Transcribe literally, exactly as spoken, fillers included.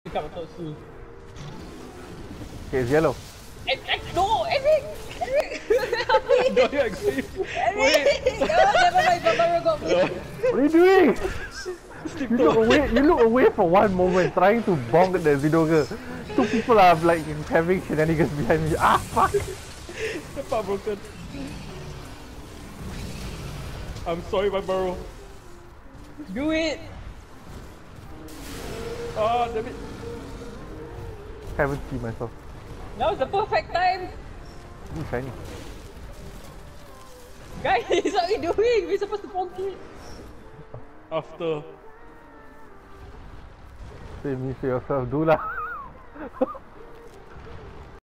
Pick up a top two. Okay, it's yellow. And, and, no, Eric! Eric! Don't you extreme? Eric! Oh, never mind, Banbaro got me. What are you doing? You look away. You look away for one moment, trying to bonk the Zidoga. Two people are like having shenanigans behind me. Ah, fuck! The part broken. I'm sorry, Banbaro. Do it! Ah, damn it. Haven't seen myself. Now's the perfect time! Ooh, shiny. Guys, what are we doing? We're supposed to bonk it. After. Save me for yourself, do lah.